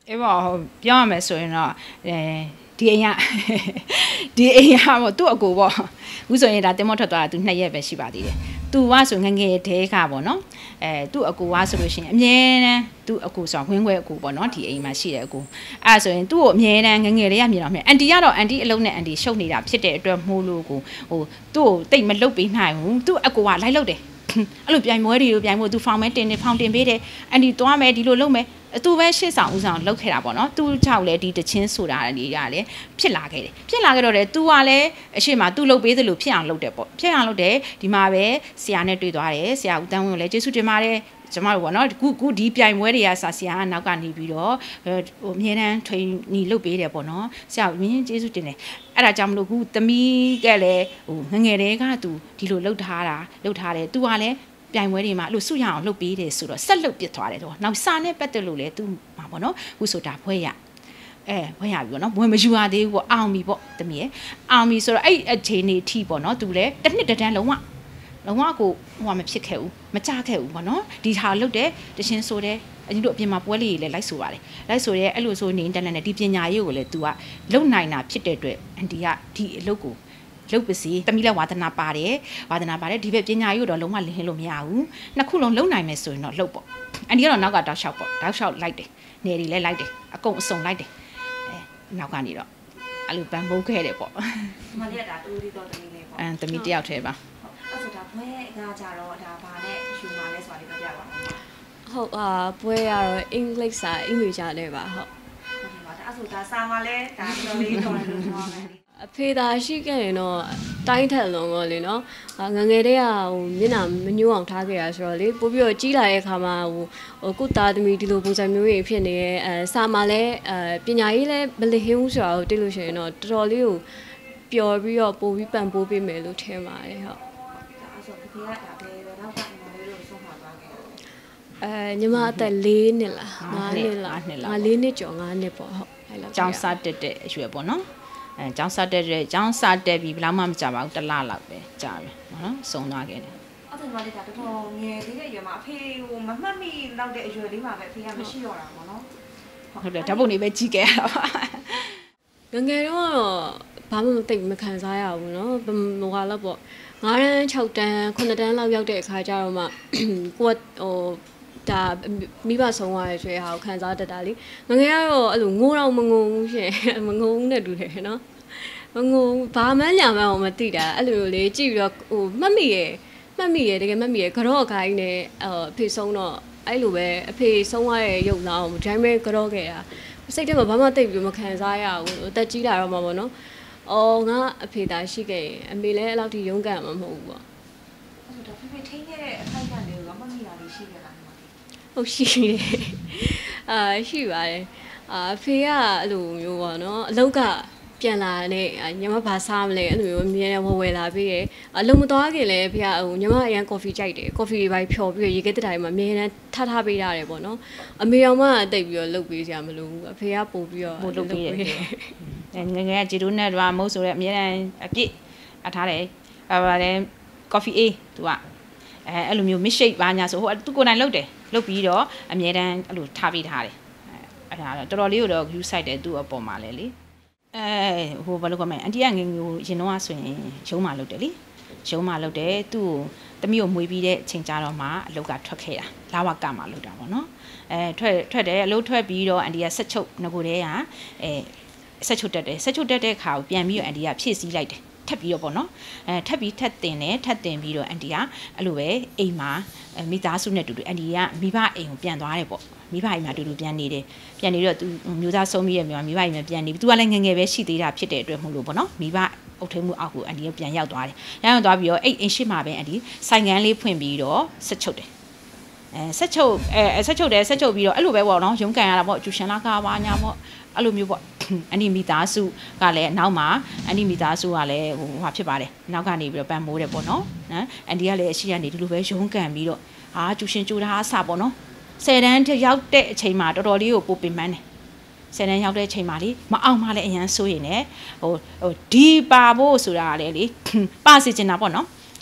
Evo piame sono dia dia mo tu aku bo usonya da demo thot twa tu 2 ရက်ပဲရှိပါသေးတယ်သူကဆိုငငယ်တဲကပေါ့နော်သူ့အကူကဆိုလို့ရှိရင်အမြဲတမ်းသူ့အကူဆိုဝင်းခွဲအကူပေါ့နော်ဒီအိမ်မှာရှိတဲ့အကူအဲ့ဆိုရင်သူ့ကိုအမြဲတမ်းငငယ်လေးကမြင်တော့မြင်အန်တီကတော့အန်တီအလုံးနဲ့အန်တီရှုပ်နေတာဖြစ်တဲ့အတွက်မှုလို့ကိုဟိုသူ့ကိုတိတ်မလုတ်ပေးနိုင်ဘူးသူ့အကူကလိုက်လုတ်တယ်အဲ့လိုပြိုင်ပွဲတွေကိုပြိုင်ဖို့သူဖောင်မဲတင်နေဖောင်တင်ပေးတယ်အန်တီသွားမယ်ဒီလိုလုပ်မယ်သူပဲရှေ့ဆောင်ဦးဆောင်လုပ်ခဲ့တာပေါ့နော်သူကြောက်လဲဒီတချင်းဆိုတာတွေကလည်းဖြစ်လာခဲ့တယ်ဖြစ်လာခဲ့တော့လေ तू ကလည်းအရှိမ तू လုပ်ပေးသလိုဖြစ်အောင်လုပ်တယ်ပေါ့ဖြစ်အောင်လုပ်တယ်ဒီမှာပဲဆရာနဲ့တွေ့သွားတယ်ဆရာဦးတန်းဝင်းကိုလည်းကျေးဇူးတင်ပါတယ်ကျမတို့ပေါ့နော်ခုဒီပြိုင်ပွဲတွေကဆရာကနောက်ကနေပြီးတော့ဟိုအမြဲတမ်းထွင်ညီလုပ်ပေးတယ်ပေါ့နော်ဆရာမင်းကျေးဇူးတင်တယ်အဲ့ဒါကြောင့်မလို့ခုသမီးကလည်းဟိုငငယ်တဲက तू ဒီလိုလုပ်ထားတယ် तू ကလည်းပြိုင်ပွဲတွေမှာအဲ့လိုစုရအောင်လုပ်ပေးတယ်ဆိုတော့ဆက်လုပ်ပစ်သွားတယ်တော့နောက်စာနဲ့ပတ်သက်လို့လေသူမှာပေါ့နော်ခုဆိုတာဘွဲရဘွဲရပြီပေါ့နော်ဘွဲမယူရသေးဘူးပေါ့အောင်ပြီပေါ့တမီးရဲ့အောင်ပြီဆိုတော့အဲ့အခြေအနေထိပေါ့နော်သူလည်းတစ်နှစ်တန်းလုံးဝကိုဟိုမဖြစ်ခဲ့ဘူးမကြခဲ့ဘူးပေါ့နော်ဒီဟာလုပ်တယ်တချင်းဆိုတယ်အညီတို့အပြင်မှာပွဲလေးတွေလည်းလိုက်ဆိုပါတယ်လိုက်ဆိုရဲအဲ့လိုဆိုနေတန်းနဲ့ဒီပညာရေးကိုလည်း तू ကလုံနိုင်တာဖြစ်တဲ့အတွက်အန်တီကဒီအလုပ်ကိုလုတ်ပစီတမီးလည်းဝါသနာပါတယ်ဒီဘက်ပညာရေးတော့လုံးဝလင်းလို့မရဘူးနှစ်ခုလုံးလုံနိုင်မယ်ဆိုရင်တော့လှုပ်ပေါ့အန်ဒီကတော့နောက်ကတောက်လျှောက်လိုက်တယ်နေရီလည်းလိုက်တယ်အကုန်အစုံလိုက်တယ်နောက်ကနေတော့အဲ့လိုပန်မိုးခဲ့တယ်ပေါ့မလေးကဒါတူတီတော့တမီးလေးပေါ့တမီးတယောက်တည်းပါအဲ့ဆိုဒါဘွဲကကြတော့ဒါဘာနဲ့ယူมาလဲဆိုတာလေးပြောပြပါဦးဟုတ်ဘွဲကတော့အင်္ဂလိပ်စာအင်္ဂလိပ်ကြားနဲ့ပါဟုတ်ပါဒါအဲ့ဆိုဒါစာမှာလဲဒါပြောလေးတော့လို့ပြောမယ်အဖေသာရှိခဲ့ရင်တော့တိုင်းထက်လုံးတော့လေနော်ငငယ်တည်းကဟိုမျက်နှာမညှိုးအောင်ထားခဲ့ရဆိုတော့လေပို့ပြီးတော့ကြီးလာတဲ့အခါမှာဟိုကုသားသမီးဒီလိုပုံစံမျိုးကြီးဖြစ်နေရဲ့စာမှာလည်းပညာရေးလည်းမလစ်ဟင်းဘူးဆိုတာကိုသိလို့ရှိရင်တော့တော်တော်လေးကိုပျော်ပြီးတော့ပို့ပြီးပံ့ပိုးပေးမယ်လို့ထင်ပါတယ်ဟုတ်အဲ့ဆိုဖေကဒါပဲတော့ကညီမလေးတို့ဆုံးမှာသွားခဲ့ညီမအသက်4နှစ်လား5နှစ်လား4နှစ်ကျော်5နှစ်ပေါ့ဟုတ်အဲ့လောက်ကျောင်းစားတက်တဲ့အရွယ်ပေါ့နော်ကျောင်းစားတက်ပြီးဘယ်မှမကြပါဘူးတစ်လလောက်ပဲကြာပြီနော်စုံသွားခဲ့တယ်အဲ့ဒါမှလည်းဒါတော်တော်ငယ်သေးတဲ့အရွယ်မှာအဖေဟိုမမှတ်မိလောက်တဲ့အရွယ်လေးမှာပဲအဖေကမရှိတော့တာပေါ့နော်ဟုတ်တယ်ဓာတ်ပုံတွေပဲကြည့်ခဲ့ရတာပါငယ်တော့ဘာမှမသိမခံစားရဘူးနော်ဟိုကတော့ပေါ့9တန်း6တန်း9တန်းလောက်ရောက်တဲ့အခါကျတော့မှကိုကဟိုဒါမိဘဆုံးသွားရဲ့ဆွဲဟာကိုခံစားတတ်တာလေငငယ်ကတော့အဲ့လိုငိုတော့မငုံဘူးရှင်မငုံနဲ့တူတယ်နော်မငုံဘာမှညာမှမသိတာအဲ့လိုလေကြည့်ပြီးတော့ဟိုမှတ်မိရတကယ်မှတ်မိရကြော့ခိုင်းနဲ့အဖေဆုံးတော့အဲ့လိုပဲအဖေဆုံးသွားရဲ့ရုပ်လောင်းဒိုင်းမဲကြော့ခဲ့တာစိတ်ထဲမှာဘာမှသိပြီးမခံစားရဘူးအသက်ကြီးလာတော့မှပေါ့နော်အော်ငါအဖေသားရှိခဲ့ရင်အမေလည်းအဲ့လောက်ထိရုန်းကန်မှာမဟုတ်ဘူးပေါ့အဲ့ဒါဖေထိန်းခဲ့တဲ့အခိုက်အတန့်တွေကမှတ်မိတာလေးရှိခဲ့လားဟုတ်ရှိတယ်ရှိပါတယ်ဖေကအဲ့လိုမျိုးပေါ့နော်အလောက်ကပြန်လာတဲ့ညီမဘာစားမလဲအဲ့လိုမျိုးအမြဲဝယ်လာပြီးရအလုံးမသွားခင်လဲဖေကဟိုညီမအရန်ကော်ဖီကြိုက်တယ်ကော်ဖီတွေပါဖြော်ပြီးရေခဲတက်တာတွေမှာအမြဲတမ်းထားပေးရတယ်ပေါ့နော်အမေတော်မတိတ်ပြီးတော့လုပ်ပေးစရာမလိုဘူးအဖေကပို့ပြီးတော့လုပ်ပေးတယ်ငငယ်ကဂျီတိုနဲ့တော့မဟုတ်ဆိုတော့အမြဲတမ်းအပြည့်အထားတယ်ပါတယ်ကော်ဖီသူကအဲ့လိုမျိုးမစ်ရှိတ်ပါညာဆိုဟိုသူကိုယ်တိုင်လုပ်တယ်လုပ်ပြီးတော့အမြဲတမ်းအဲ့လိုထားပေးထားတယ်အဲ့ဒါတော့တော်တော်လေးကိုတော့ view site တယ်သူ့အပေါ်မှာလဲလေဟိုဘာလို့ခေါ်မလဲအန်တီကငငယ်ကိုရင်တော့ဆိုရင်ရုံးမှလုပ်တယ်လေရုံးမှလုပ်တယ်သူ့ကိုတမီးကိုမွေးပြီးတဲ့အချိန်ကြာတော့မှအလုပ်ကထွက်ခဲ့တာလာဝကမှလုပ်တာပေါ့နော်ထွက်တယ်အလုပ်ထွက်ပြီးတော့အန်တီကဆက်ချုပ်ငကိုတည်းကဆက်ချုပ်တက်တဲ့ခါကိုပြန်ပြီးတော့အန်တီကဖြည့်ဆည်းလိုက်တယ်ထပ်ပြီးတော့ပေါ့နော်ထပ်တင်ပြီးတော့အန်တီကအဲ့လိုပဲအိမ်မှာမိသားစုနဲ့တူတူအန်တီကမိဘအိမ်ကိုပြန်သွားတယ်ပေါ့မိဘအိမ်မှာတူတူပြန်နေတော့သူမျိုးသားဆုံးပြီးရဲ့မိဘအိမ်မှာပြန်နေပြီးသူကလည်းငငယ်ပဲရှိသေးတာဖြစ်တဲ့အတွက်မဟုတ်လို့ပေါ့နော်မိဘအုပ်ထိန်မှုအောက်ကိုအန်တီကပြန်ရောက်သွားတယ်ရောက်သွားပြီးတော့အိမ်ရှိမှာပဲအန်တီဆိုင်ကန်းလေးဖွင့်ပြီးတော့ဆက်ချုပ်တယ်ဆက်ချုပ်ပြီးတော့အဲ့လိုပဲပေါ့နော်ရုံးကန်ရတာပေါ့ကျူရှင်လာကားပါညာပေါ့အဲ့လိုမျိုးပေါ့အန်တီမိသားစုကလည်းနောက်မှာအန်တီမိသားစုကလည်းဟိုဟာဖြစ်ပါတယ်နောက်ကနေပြီးတော့ပန်မိုးတယ်ပေါ့နော်အန်တီကလည်းအရှိကနေဒီလိုပဲရုံးကန်ပြီးတော့ကျူရှင်ကျူတာအစပေါ့နော်10တန်းရောက်တဲ့အချိန်မှာတော်တော်လေးကိုပိုပင်ပန်းတယ်10တန်းရောက်တဲ့အချိန်မှာလေမအောင်မှလည်းအရန်ဆိုးရင်လည်းဟိုဒီပါဖို့ဆိုတာလည်းလေပါစီချင်တာပေါ့နော်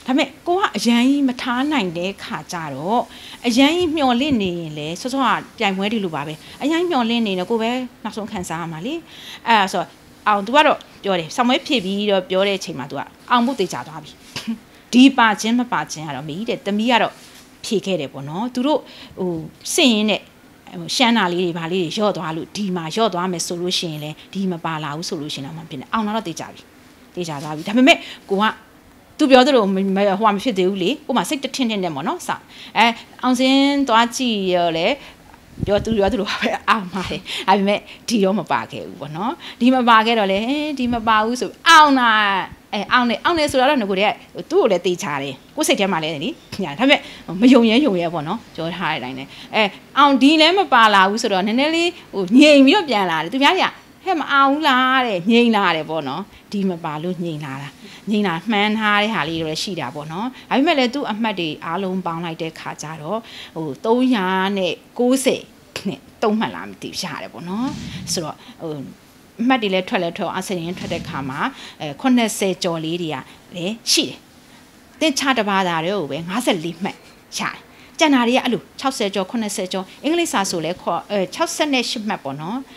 ဒါပေမဲ့ကိုကအရန်ကြီးမထားနိုင်တဲ့ခါကြတော့အရန်ကြီးမျောလင့်နေရင်လေစောစောကပြိုင်ပွဲတွေလိုပါပဲအရန်မျောလင့်နေတော့ကိုပဲနောက်ဆုံးခံစားရမှာလေအဲ့ဒါဆိုအောင် तू ကတော့ပြောတယ်ဆောင်းမွေးဖြစ်ပြီးတော့ပြောတဲ့အချိန်မှာ तू ကအောင်မှုတေချာသွားပြီဒီပါချင်းမပါချင်းကတော့မကြီးတဲ့တမီးကတော့ဖြေခဲ့တယ်ပေါ့နော်သူတို့ဟိုစင်ရင်နဲ့ရှမ်းနာလေးတွေဗာလေးတွေရော့သွားလို့ဒီမှာရော့သွားမယ်ဆိုလို့ရှိရင်လေဒီမပါလာဘူးဆိုလို့ရှိရင်တော့မဖြစ်နဲ့အောင်တော့တေချာပြီတေချာသွားပြီဒါပေမဲ့ကိုကသူပြောသလိုဟိုမဖြစ်သေးဘူးလေကိုမှစိတ်တထင်းထင်းနဲ့ပေါ့နော်စအောင်စင်းသွားကြည့်ရလေပြောသူလိုပဲအောင်ပါတယ်ဒါပေမဲ့ဒီတော့မပါခဲ့ဘူးပေါ့နော်ဒီမပါခဲ့တော့လေဒီမပါဘူးဆိုအောင်တာအောင်နေဆိုတော့ငကိုတည်းကသူ့ကိုလည်းတေချာတယ်ကိုစိတ်ထဲမှာလည်းလေညာဒါပေမဲ့မယုံရဲပေါ့နော်ပြောထားတဲ့အတိုင်းနဲ့အောင်ဒီလည်းမပါလာဘူးဆိုတော့နည်းနည်းလေးဟိုငြိမ်ပြီးတော့ပြန်လာတယ်သူများကြီးဟဲ့မအောင်ဘူးလားတဲ့ငြိမ်လာတယ်ပေါ့နော်ဒီမပါလို့ငြိမ်လာတာမှန်းထားတဲ့ဟာလေးတွေရှိတာပေါ့နော်ဒါပေမဲ့လည်းသူ့အမှတ်တွေအားလုံးပေါင်းလိုက်တဲ့ခါကျတော့ဟို390နဲ့3မှတ်လားမသိရှားတယ်ပေါ့နော်ဆိုတော့ဟိုအမှတ်တွေလည်းထွက်အစရင်ထွက်တဲ့ခါမှာ80ကျော်လေးတွေကလည်းရှိတယ်တင်ချတပါးသားတွေကိုပဲ54မှတ်ရှာတယ်ကျန်တာတွေကအဲ့လို60ကျော်80ကျော်အင်္ဂလိပ်စာဆိုလဲ68မှတ်ပေါ့နော်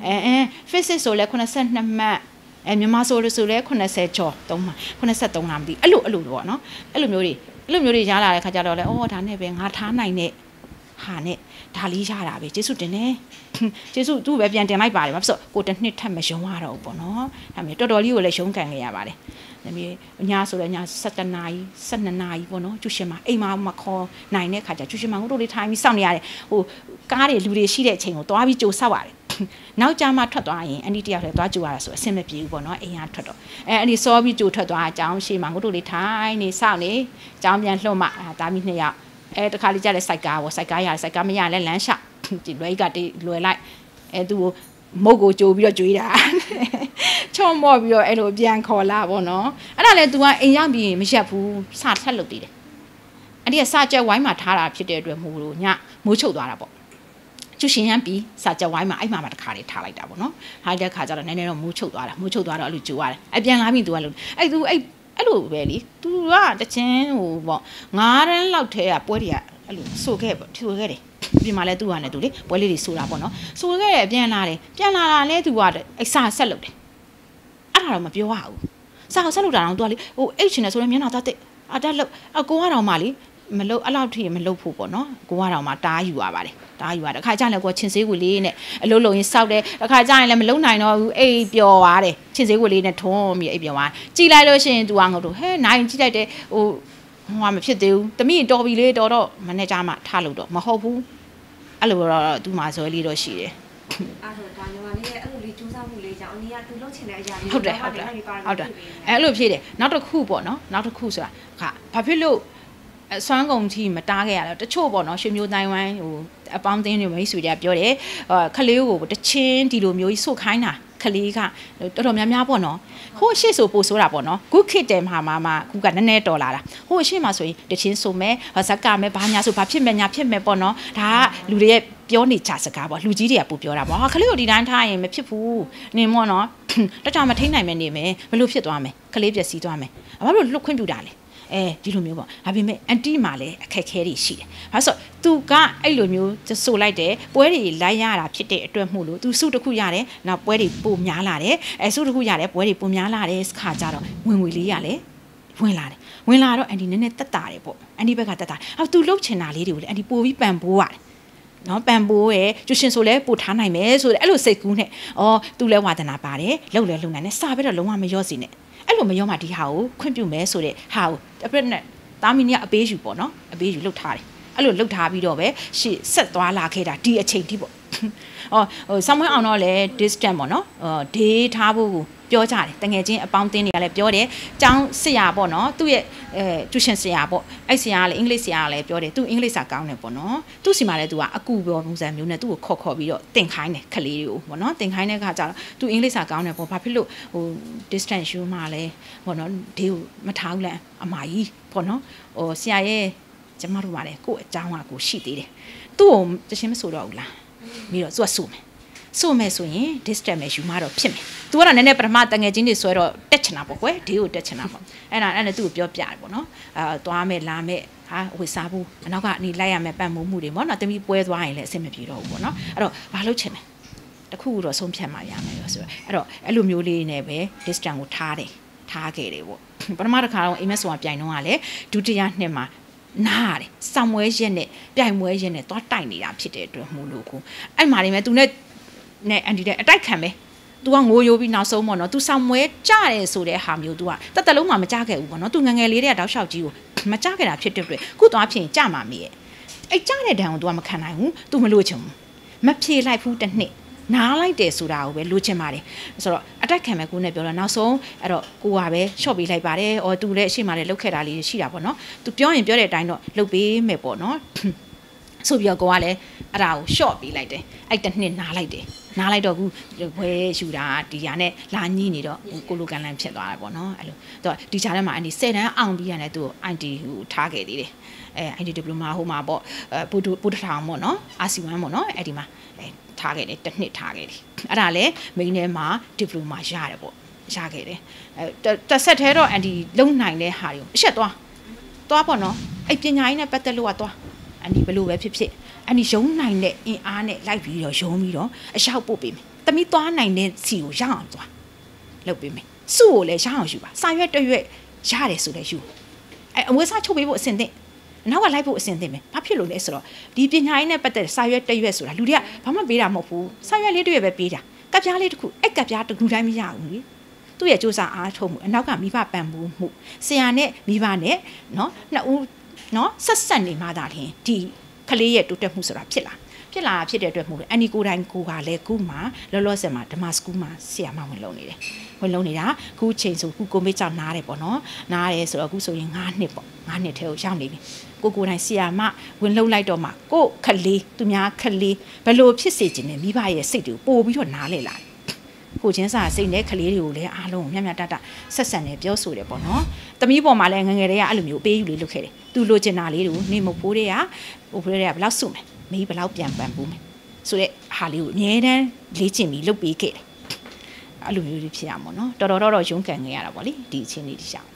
physics ဆိုလဲ82မှတ်မြန်မာဆိုလဲ80ကျော်3မှတ်83လားမသိအဲ့လိုပေါ့နော်အဲ့လိုမျိုးတွေရလာတဲ့ခါကျတော့လဲအော်ဒါနဲ့ပဲငါထားနိုင်တဲ့ဟာနဲ့ဒါလေးရတာပဲကျေးဇူးတင်တယ်ကျေးဇူးသူ့ပဲပြန်တင်လိုက်ပါတယ်ဘာဖြစ်လို့ကိုတစ်နှစ်ထပ်မယုံရတော့ဘူးပေါ့နော်ဒါမျိုးတော်တော်လေးကိုလည်းယုံခံခဲ့ရပါတယ်ဒါမျိုးညဆိုလဲည7နာရီ12နာရီပေါ့နော်ကျူရှင်မအိမ်မှာမခေါ်နိုင်တဲ့ခါကျကျူရှင်မတို့လေးထိုင်ပြီးစောင့်နေရတယ်ဟိုကားတွေလူတွေရှိတဲ့အချိန်ကိုသွားပြီးကြိုဆောက်ရတယ်နောက်ကြမှာထွက်သွားရင်အန်တီတယောက်လည်းသွားကြိုရတာဆိုအဆင်မပြေဘူးပေါ့နော်အိမ်ကထွက်တော့အန်တီစောပြီးကြိုထွက်သွားအကြောင်းရှိမှာတို့လေးထိုင်နေစောင့်နေအကြောင်းပြန်လှုပ်မှတာမီ2ယောက်တခါလေးကြလဲစိုက်ကားပေါ့စိုက်ကားရတယ်စိုက်ကားမရလဲလမ်းလျှောက်ဒီလွယ်ကတည်းလွယ်လိုက်သူကိုမုတ်ကိုကြိုပြီးတော့ကြွေးတာချော့မော့ပြီးတော့အဲ့လိုပြန်ခေါ်လာပေါ့နော်အဲ့ဒါလဲ तू ကအိမ်ရောက်ပြီးမရက်ဘူးစထက်လုပ်သေးတယ်အဲ့ဒီကစကြက်ဝိုင်းမှာထားတာဖြစ်တဲ့အတွက်မို့လို့ညမိုးချုပ်သွားတာပေါ့ကျူရှင်ရမ်းပြီးစကြက်ဝိုင်းမှာအဲ့မှာတခါလေးထားလိုက်တာပေါ့နော်ထားတဲ့ခါကျတော့နည်းနည်းတော့မိုးချုပ်သွားတော့အဲ့လိုကြိုရတယ်အပြန်လာပြီး तू ကလို့အဲ့ तू အဲ့လိုပဲလေ तू ကတချင်းဟိုပေါ့9တန်းလောက်ထဲကပွဲတွေကအဲ့လိုဆိုခဲ့တယ်ပြင်မှာလဲသူ့ဟာနဲ့သူလေပွဲလေးတွေဆိုတာပေါ့နော်ဆိုခဲ့တယ်ပြန်လာတာလဲသူကအဲ့စာဆက်လုပ်တယ်အဲ့ဒါတော့မပြောရဘူးစာဆက်လုပ်တာတော့သူကလေဟိုအိတ်ချင်တယ်ဆိုရင်မျက်နှာသားတက်တက်လို့အကိုကတော့မှလေမလုပ်အဲ့လောက်ထိမလုပ်ဖို့ပေါ့နော်ကိုကတော့မှတားယူရပါတယ်တခါကျရင်လည်းကိုချင်းစေးကိုလေးနဲ့အလုံးလုံးရင်စောက်တယ်တခါကျရင်လည်းမလုံနိုင်တော့ဘူးအိတ်ပျော်သွားတယ်ချင်းစေးကိုလေးနဲ့ထွန်းပြီးအိတ်ပျော်သွားကြည်လိုက်လို့ရှိရင် तू ကငုတ်တော့ဟဲနိုင်ကြည့်လိုက်တယ်ဟိုမဖြစ်သေးဘူးတမိတော်ပြီလေတော်တော့မနေ့ကမှထားလို့တော့မဟုတ်ဘူးအဲ့လိုတော့သူ့မှာဇွဲလေးတော့ရှိတယ်အဲ့တော့ဒါညီမလေးရဲ့အဲ့လိုလေးစူးစမ်းမှုလေးကြောင့်အနည်းကသူလှုပ်ချင်တဲ့အရာလေးဟုတ်တယ်အဲ့လိုဖြစ်တယ်နောက်တစ်ခုပေါ့နော်နောက်တစ်ခုဆိုတာဘာဖြစ်လို့စွမ်းကုန်ကြီးမတားခဲ့ရတော့တချို့ပေါ့နော်ရွှေမျိုးတိုင်းဝိုင်းဟိုအပေါင်းအသင်းတွေမိတ်ဆွေတွေကပြောတယ်ခလေးကိုတချင်းဒီလိုမျိုးကြီးစုတ်ခိုင်းတာခလေးကတော်တော်များများပေါ့နော်ဟိုရှေ့ဆိုပို့ဆိုတာပေါ့နော်ခုခေတ်တယ်မှာခုကနည်းနည်းတော်လာတာဟိုရှေ့မှာဆိုရင်တချင်းဆိုမယ်ဇက်ကမယ်ဘာညာဆိုဘာဖြစ်မယ်ညာဖြစ်မယ်ပေါ့နော်ဒါကလူတွေရဲ့ပြောနေကြစကားပေါ့လူကြီးတွေကပို့ပြောတာပေါ့ခလေးကိုဒီတိုင်းထားရင်မဖြစ်ဘူးနင်မော့နော်တတမထိန်နိုင်မယ်နေမယ်ဘယ်လိုဖြစ်သွားမယ်ခလေးပျက်စီးသွားမယ်ဘာလို့လွတ်ခွင့်ပြတာလဲဒီလိုမျိုးပေါ့ဒါပေမဲ့အန်တီမှာလည်းအခက်ခဲတွေရှိတယ်ဘာလို့ဆိုသူကအဲ့လိုမျိုးဆိုလိုက်တယ်ပွဲတွေလိုက်ရတာဖြစ်တဲ့အတွက်မှုလို့သူစုတစ်ခုရတယ်နောက်ပွဲတွေပိုများလာတယ်စုတစ်ခုရတယ်ပွဲတွေပိုများလာတယ်ခါကြတော့ဝင်ငွေလေးရတယ်ဝင်လာတော့အန်တီနည်းနည်းတက်တာတယ်ပေါ့အန်တီဘက်ကတက်တာသူလှုပ်ချင်တာလေးတွေကိုလည်းအန်တီပို့ပြီးပန်ပိုးရတယ်နော်ပန်ပိုးရဲ့ကျူရှင်ဆိုလဲပို့ထားနိုင်မယ်ဆိုတဲ့အဲ့လိုစိတ်ကူးနဲ့သူလဲဝါသနာပါတယ်လှုပ်နိုင်တယ်စာပဲတော့လုံးဝမရော့စီနဲ့အဲ့လိုမရောမှဒီဟာကိုခွင့်ပြုမယ်ဆိုတဲ့ဟာကိုအပြည့်နဲ့တာမီနီကအပေးယူပေါ့နော်အပေးယူလှုပ်ထားတယ်အဲ့လိုလှုပ်ထားပြီးတော့ပဲရှေ့ဆက်သွားလာခဲ့တာဒီအချိန်ထိပေါ့ဟိုဆမ်မွေးအောင်တော့လဲ distance ပေါ့နော်ဒေးထားဖို့ပြောကြတယ်တငယ်ချင်းအပေါင်းအသင်းတွေကလည်းပြောတယ်ကျောင်းဆရာပေါ့နော်သူ့ရဲ့ကျူရှင်ဆရာပေါ့အဲ့ဆရာကလည်းအင်္ဂလိပ်ဆရာကလည်းပြောတယ်သူအင်္ဂလိပ်စာကောင်းတယ်ပေါ့နော်သူ့စီမှာလည်းသူကအကူပြောပုံစံမျိုးနဲ့သူ့ကိုခေါ်ပြီးတော့တင်ခိုင်းတယ်ခလေးတွေကိုပေါ့နော်တင်ခိုင်းတဲ့အခါကျတော့သူအင်္ဂလိပ်စာကောင်းတယ်ပေါ့ဘာဖြစ်လို့ဟို distance ယူမှာလဲပေါ့နော်ဒီကိုမထားဘူးလားအမကြီးပေါ့နော်ဟိုဆရာရဲ့ကျမတို့ပါလေကို့အကြောင်းကကိုရှိသေးတယ်သူ့ကိုတချင်းမဆိုတော့ဘူးလားပြီးတော့သူကဆိုမယ်ဆိုမဲ့ဆိုရင် distance ပဲယူမှတော့ဖြစ်မယ်။ तू ကတော့နည်းနည်းပထမတငယ်ချင်းတွေဆွဲတော့တက်ချင်တာပေါ့ကွယ်ဒီကိုတက်ချင်တာပေါ့။အဲ့နဲ့သူ့ကိုပြောပြတယ်ပေါ့နော်။သွားမယ်လာမယ်ဟာဝေစားဘူးအနောက်ကနေလိုက်ရမယ်ပတ်မိုးမှုတွေပေါ့နော်။တမီပွဲသွားရင်လည်းအဆင်မပြေတော့ဘူးပေါ့နော်။အဲ့တော့ဘာလုပ်ချင်လဲ။တခုတော့ဆုံးဖြတ်မှရမယ်လို့ဆိုတော့အဲ့တော့အဲ့လိုမျိုးလေးနဲ့ပဲ distance ကိုထားခဲ့တယ်ပေါ့။ပထမတစ်ခါတော့အိမ်မက်ဆိုတာပြိုင်တော့ကလည်းဒုတိယနှစ်မှာနားရတယ်။စောင်မွဲရက်နဲ့ပြိုင်မွဲရက်နဲ့သွားတိုက်နေတာဖြစ်တဲ့အတွက်မို့လို့ကိုအဲ့မှာနေမယ်သူနဲ့အန်တီတဲ့အတိုက်ခံပဲ။ तू ကငိုယိုးပြီးနောက်ဆုံးပေါ့နော် तू ဆောင်မွဲကြတယ်ဆိုတဲ့ဟာမျိုး तू ကတက်လုံးမှမကြခဲ့ဘူးပေါ့နော် तू ငငယ်လေးတွေကတောက်လျှောက်ကြီးကိုမကြခဲ့တာဖြစ်တဲ့အတွက်ခုသွားဖြစ်ရင်ကြမှာမေးရဲ့အဲ့ကြတဲ့တန်ကို तू ကမခံနိုင်ဘူး तू မလို့ချင်ဘူးမဖြေလိုက်ဘူးတစ်နှစ်နားလိုက်တယ်ဆိုတာကိုပဲလိုချင်ပါတယ်ဆိုတော့အတိုက်ခံမဲ့ကိုနဲ့ပြောတော့နောက်ဆုံးအဲ့တော့ကိုကပဲရှော့ပေးလိုက်ပါတယ်အော် तू လည်းအရှိမလည်းလုတ်ခဲ့တာလေးရှိတာပေါ့နော် तू ပြောရင်ပြောတဲ့အတိုင်းတော့လုတ်ပေးမယ်ပေါ့နော်ဆိုပြီးတော့ကိုကလည်းအဲ့ဒါကိုရှော့ပေးလိုက်တယ်အဲ့တစ်နှစ်နားလိုက်တယ်နားလိုက်တော့ခုဘွဲယူတာဒီဟာနဲ့လာညှိနေတော့ကိုလိုကန်လန်ဖြစ်သွားတယ်ပေါ့နော်အဲ့လိုတော့ဒီခြားထဲမှာအန်ဒီ10တန်းအောင်ပြီးရတယ်သူ့အန်တီဟိုထားခဲ့သေးတယ်အန်တီဒီပလိုမာဟိုမှာပေါ့ပို့ထောင်ပေါ့နော် RC1 ပေါ့နော်အဲ့ဒီမှာထားခဲ့တယ်တစ်နှစ်ထားခဲ့တယ်အဲ့ဒါလည်းမိန်းထဲမှာဒီပလိုမာရတယ်ပေါ့ရခဲ့တယ်တစ်ဆက်သေးတော့အန်တီလုံနိုင်တဲ့ဟာတွေကိုအရှက်သွားပေါ့နော်အဲ့ပညာရေးနဲ့ပတ်သက်လို့ကသွားအန်တီဘလို့ပဲဖြစ်အန်ဒီရုံနိုင်တဲ့အင်အားနဲ့လိုက်ပြီးတော့ရုံပြီးတော့အရောက်ပို့ပေးမယ်။တမီသွားနိုင်တဲ့စီကိုရအောင်သွားလုပ်ပေးမယ်။စုကိုလည်းရအောင်ယူပါ။စာရွက်တရွက်ရတယ်ဆိုလည်းယူ။အမွေးစားချုပ်ပေးဖို့အဆင်သင့်။နောက်ကလိုက်ဖို့အဆင်သင့်ပဲ။ဘာဖြစ်လို့လဲဆိုတော့ဒီပညာရေးနဲ့ပတ်သက်စာရွက်တရွက်ဆိုတာလူတွေကဘာမှပေးတာမဟုတ်ဘူး။စာရွက်လေးတရွက်ပဲပေးတာ။ကပ်ပြားလေးတစ်ခုအဲ့ကပ်ပြားတစ်ခုတိုင်းမရဘူးလေ။သူ့ရဲ့စူးစမ်းအားထုတ်မှုအနောက်ကမိဘပံ့ပိုးမှုဆရာနဲ့မိဘနဲ့နော်နှစ်ဦးနော်ဆက်နေမှသာလျှင်ဒီကလေးရဲ့တိုးတက်မှုဆိုတာဖြစ်တဲ့အတွက်မို့လို့အန်ဒီကိုတိုင်းကိုကလည်းခုမှလောလောဆယ်မှာဓမ္မစကူးမှာဆရာမဝင်လုံနေတယ်ဝင်လုံနေတာခုချိန်ဆိုခုကိုမေးကြောင့်နားတယ်ပေါ့နော်နားတယ်ဆိုတော့ခုဆိုရင်9နှစ်ပေါ့9နှစ်ထဲကိုရောက်နေပြီကိုတိုင်းဆရာမဝင်လုံလိုက်တော့မှကိုခလေးသူများခလေးဘယ်လိုဖြစ်စေချင်လဲမိဘရဲ့စိတ်တွေကိုပို့ပြီးတော့နားလေလာကိုချင်းစာစိတ်နဲ့ခလေးတွေကိုလည်းအားလုံးမျှတဆက်ဆံနေပြောဆိုတယ်ပေါ့နော်တမီးပေါ်မှာလည်းငငယ်တွေကအဲ့လိုမျိုးပေးယူလေးလုပ်ခဲ့တယ်သူလိုချင်တာလေးတွေကိုနေမဖိုးတွေကဘယ်လောက်စုမယ်မေးဘယ်လောက်ပြန်ပန်ဖို့မယ်ဆိုတဲ့ဟာလေးကိုအမြဲတမ်းလေ့ကျင့်ပြီးလုပ်ပေးခဲ့တယ်အဲ့လိုမျိုးတွေဖြစ်ရမှာနော်တော်တော်ရုန်းကန်ခဲ့ရတာပေါ့လေဒီအချင်းလေးဒီရှောင်း